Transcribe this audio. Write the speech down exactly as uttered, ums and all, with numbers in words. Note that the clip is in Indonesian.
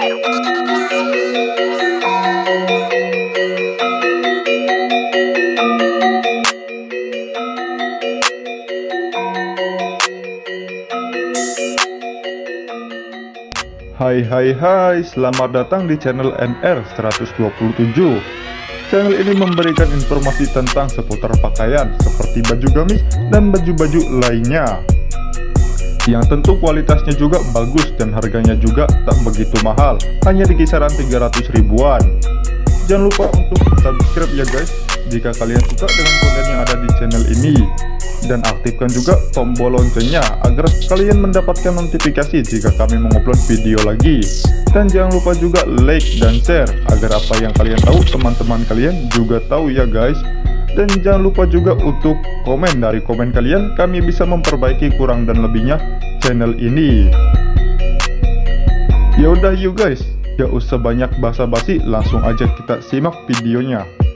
Hai hai hai, selamat datang di channel N R seratus dua puluh tujuh. Channel ini memberikan informasi tentang seputar pakaian seperti baju gamis dan baju-baju lainnya, yang tentu kualitasnya juga bagus dan harganya juga tak begitu mahal, hanya di kisaran tiga ratus ribuan. Jangan lupa untuk subscribe ya guys, jika kalian suka dengan konten yang ada di channel ini. Dan aktifkan juga tombol loncengnya agar kalian mendapatkan notifikasi jika kami mengupload video lagi. Dan jangan lupa juga like dan share agar apa yang kalian tahu teman-teman kalian juga tahu ya guys. Dan jangan lupa juga untuk komen, dari komen kalian kami bisa memperbaiki kurang dan lebihnya channel ini. Yaudah yuk guys, gak usah banyak basa-basi, langsung aja kita simak videonya.